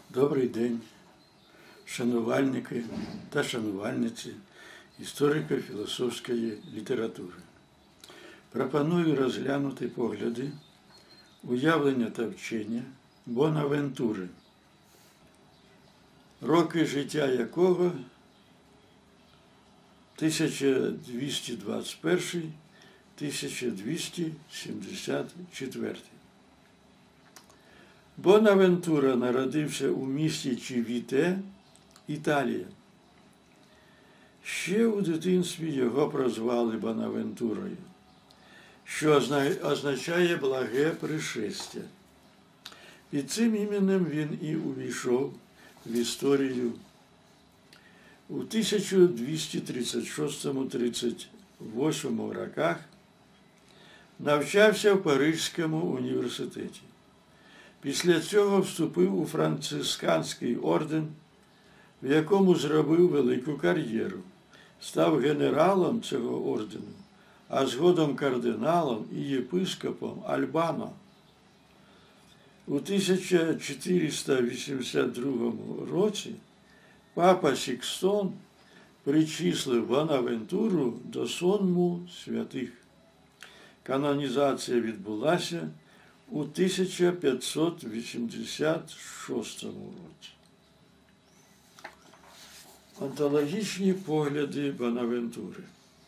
Добрий день, шанувальники та шанувальниці історико-філософської літератури. Пропоную розглянути погляди, уявлення та вчення Бонавентури, роки життя якого 1221-1274. Бонавентура народився у місті Чівіте, Італія. Ще у дитинстві його прозвали Бонавентурою, що означає «благе пришестя». Під цим іменем він і увійшов в історію. У 1236-38 роках навчався в Паризькому університеті. Після цього вступив у францисканський орден, в якому зробив велику кар'єру. Став генералом цього ордену, а згодом кардиналом і єпископом Альбано. У 1482 році папа Сікстон причислив Бонавентуру до сонму святих. Канонізація відбулася у 1586 році. Онтологічні погляди Бонавентури.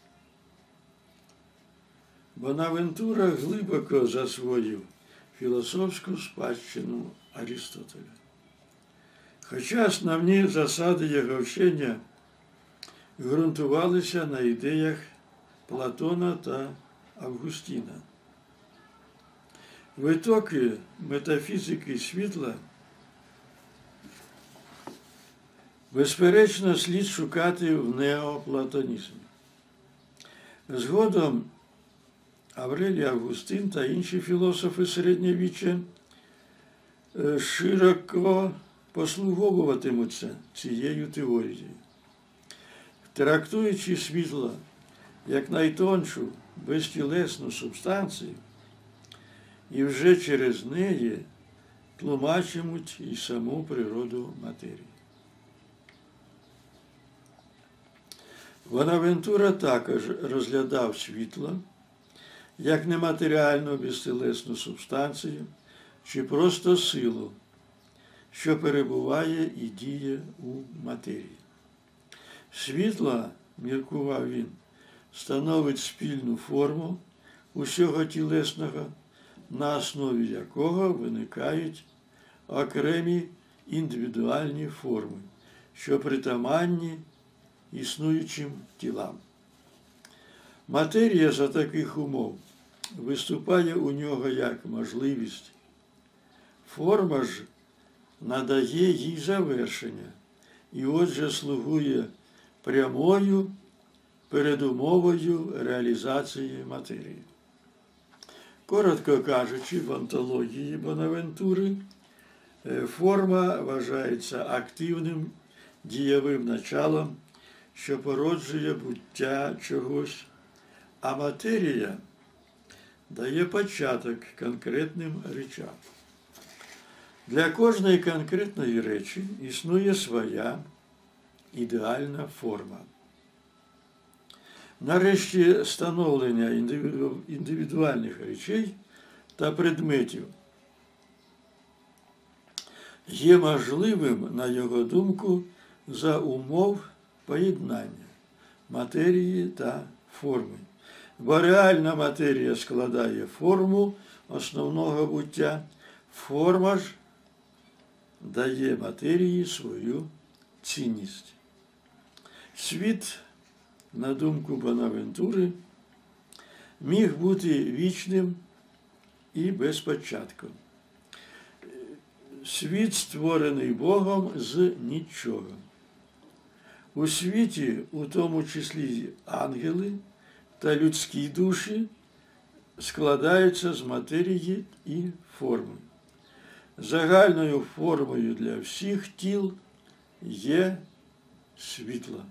Бонавентура глибоко засвоїв філософську спадщину Арістотеля. Хоча основні засади його вчення ґрунтувалися на ідеях Платона та Августіна. Витоки метафізики світла безперечно слід шукати в неоплатонізмі. Згодом Аврелій Августин та інші філософи середньовіччя широко послуговуватимуться цією теорією. Трактуючи світло як найтоншу, безтілесну субстанцію, і вже через неї тлумачимуть і саму природу матерії. Бонавентура також розглядав світло як нематеріальну безтілесну субстанцію чи просто силу, що перебуває і діє у матерії. Світло, міркував він, становить спільну форму усього тілесного, на основі якого виникають окремі індивідуальні форми, що притаманні існуючим тілам. Матерія за таких умов виступає у нього як можливість. Форма ж надає їй завершення і отже слугує прямою передумовою реалізації матерії. Коротко кажучи, в онтології Бонавентури форма вважається активним дієвим началом, що породжує буття чогось, а матерія дає початок конкретним речам. Для кожної конкретної речі існує своя ідеальна форма. Нарешті, становлення індивідуальних речей та предметів є можливим, на його думку, за умов поєднання матерії та форми. Бо реальна матерія складає форму основного буття, форма ж дає матерії свою цінність. Світ, на думку Бонавентури, міг бути вічним і безпочатком. Світ створений Богом з нічого. У світі, у тому числі ангели та людські душі, складаються з матерії і форми. Загальною формою для всіх тіл є світло.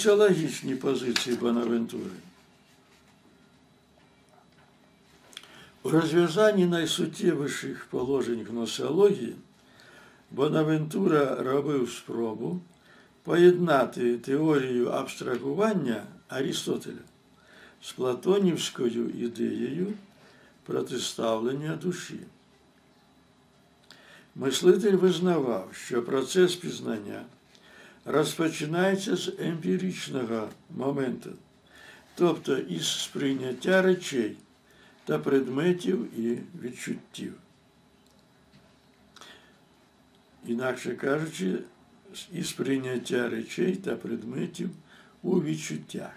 Гносеологічні позиції Бонавентури. У розв'язанні найсуттєвіших положень гносеології Бонавентура робив спробу поєднати теорію абстрагування Арістотеля з платонівською ідеєю протиставлення душі. Мислитель визнавав, що процес пізнання розпочинається з емпіричного моменту, тобто із сприйняття речей та предметів і відчуттів. Інакше кажучи, із прийняття речей та предметів у відчуттях.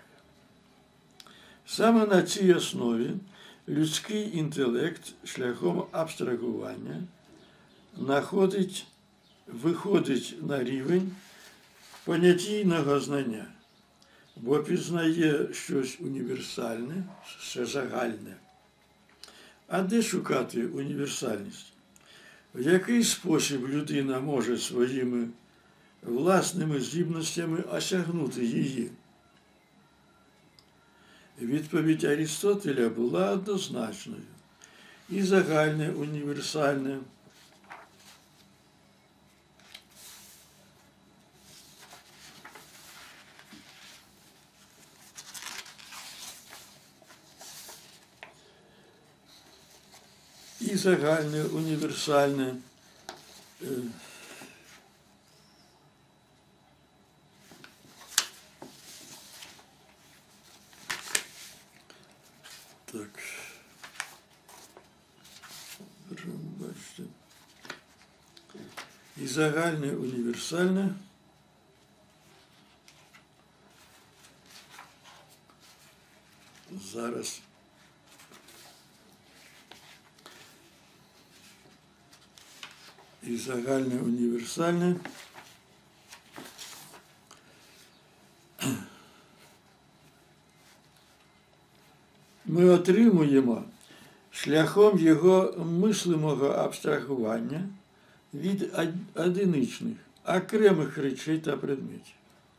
Саме на цій основі людський інтелект шляхом абстрагування виходить на рівень понятійного знання, бо пізнає щось універсальне, все загальне. А де шукати універсальність? В який спосіб людина може своїми власними здібностями осягнути її? Відповідь Арістотеля була однозначною. І загальне, універсальне, і загальне, універсальне, так, бачите, і загальне, універсальне, зараз і загальне, універсальне ми отримуємо шляхом його мислимого абстрагування від одиничних, окремих речей та предметів.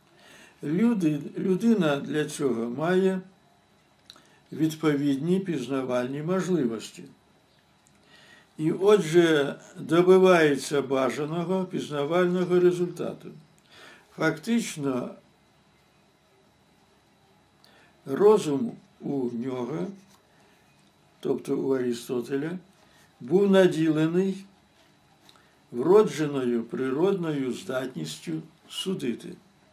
Людина для цього має відповідні пізнавальні можливості. І отже, добивається бажаного пізнавального результату. Фактично, розум у нього, тобто у Арістотеля, був наділений вродженою природною здатністю судити.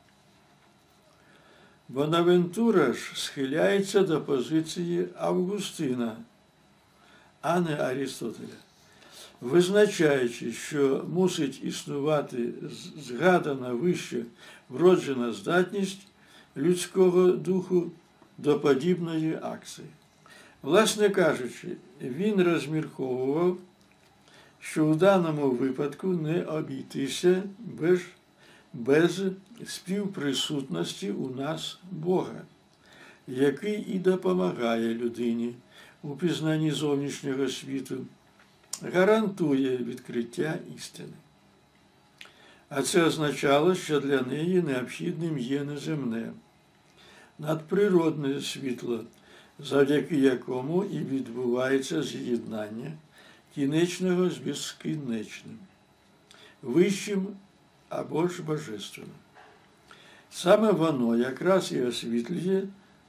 Бонавентура ж схиляється до позиції Августина, а не Арістотеля, визначаючи, що мусить існувати згадана вище вроджена здатність людського духу до подібної акції. Власне кажучи, він розмірковував, що у даному випадку не обійтися без співприсутності у нас Бога, який і допомагає людині у пізнанні зовнішнього світу, гарантує відкриття істини. А це означало, що для неї необхідним є неземне, надприродне світло, завдяки якому і відбувається з'єднання кінечного з безкінечним, вищим або ж божественним. Саме воно якраз і освітлює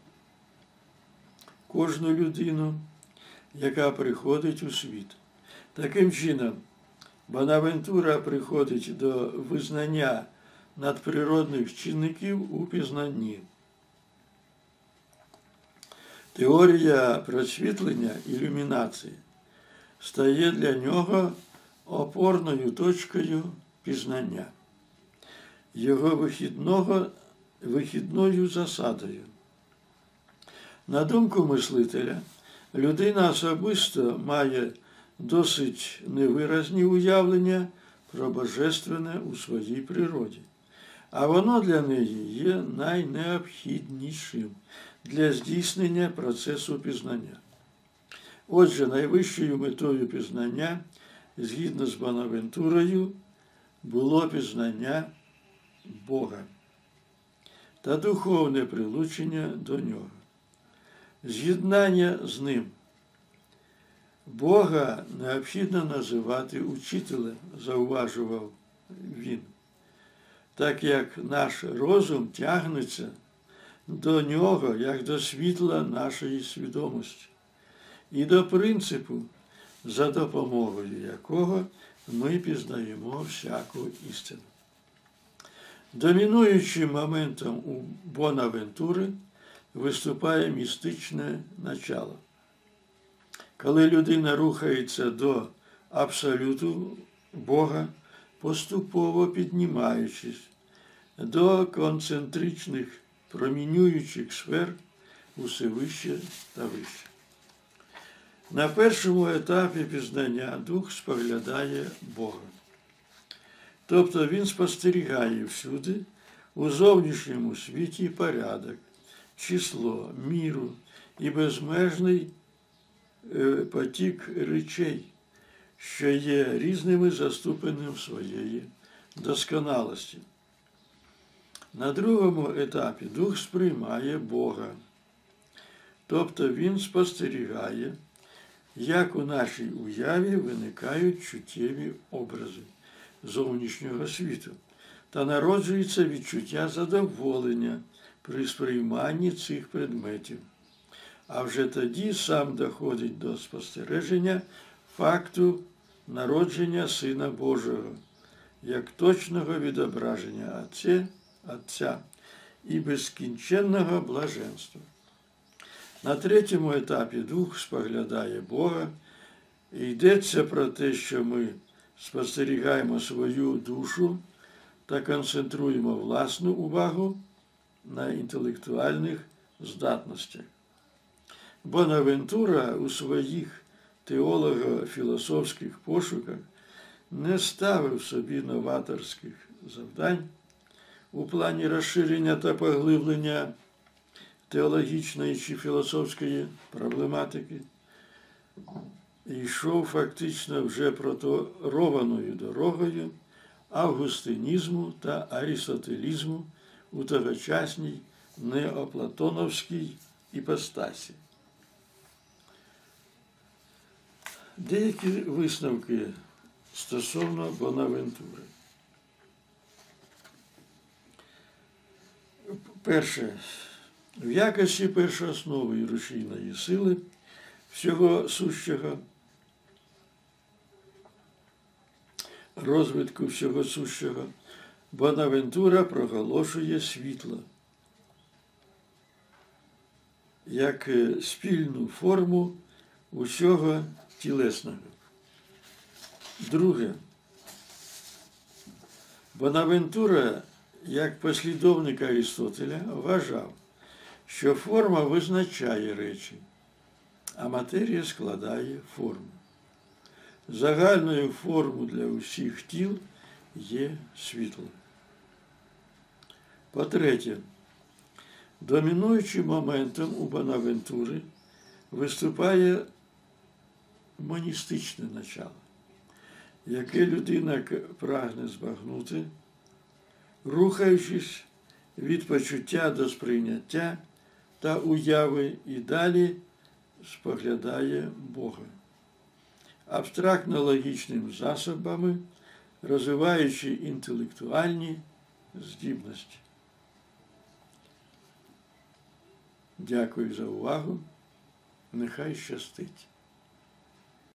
кожну людину, яка приходить у світ. Таким чином, Бонавентура приходить до визнання надприродних чинників у пізнанні. Теорія просвітлення, ілюмінації, стає для нього опорною точкою пізнання, його вихідною засадою. На думку мислителя, людина особисто має досить невиразні уявлення про божественне у своїй природі, а воно для неї є найнеобхіднішим для здійснення процесу пізнання. Отже, найвищою метою пізнання, згідно з Бонавентурою, було пізнання Бога та духовне прилучення до Нього, з'єднання з Ним. Бога необхідно називати учителем, зауважував він, так як наш розум тягнеться до нього, як до світла нашої свідомості, і до принципу, за допомогою якого ми пізнаємо всяку істину. Домінуючим моментом у Бонавентури виступає містичне начало. Коли людина рухається до абсолюту Бога, поступово піднімаючись до концентричних промінюючих сфер усе вище та вище. На першому етапі пізнання дух споглядає Бога. Тобто він спостерігає всюди, у зовнішньому світі порядок, число, міру і безмежний потік речей, що є різними за ступенем своєї досконалості. На другому етапі дух сприймає Бога, тобто він спостерігає, як у нашій уяві виникають чуттєві образи зовнішнього світу та народжується відчуття задоволення при сприйманні цих предметів. А вже тоді сам доходить до спостереження факту народження Сина Божого, як точного відображення Отця і безкінченного блаженства. На третьому етапі дух споглядає Бога, і йдеться про те, що ми спостерігаємо свою душу та концентруємо власну увагу на інтелектуальних здатностях. Бонавентура у своїх теолого-філософських пошуках не ставив собі новаторських завдань у плані розширення та поглиблення теологічної чи філософської проблематики і йшов фактично вже проторованою дорогою августинізму та арістотелізму у тогочасній неоплатоновській іпостасі. Деякі висновки стосовно Бонавентури. Перше. В якості першооснови і рушійної сили всього сущого, розвитку всього сущого, Бонавентура проголошує світло як спільну форму усього тілесного. Друге. Бонавентура, як послідовник Арістотеля, вважав, що форма визначає речі, а матерія складає форму. Загальною формою для усіх тіл є світло. По-третє, домінуючим моментом у Бонавентури виступає моністичне начало, яке людина прагне збагнути, рухаючись від почуття до сприйняття та уяви і далі споглядає Бога. Абстрактно-логічними засобами, розвиваючи інтелектуальні здібності. Дякую за увагу. Нехай щастить.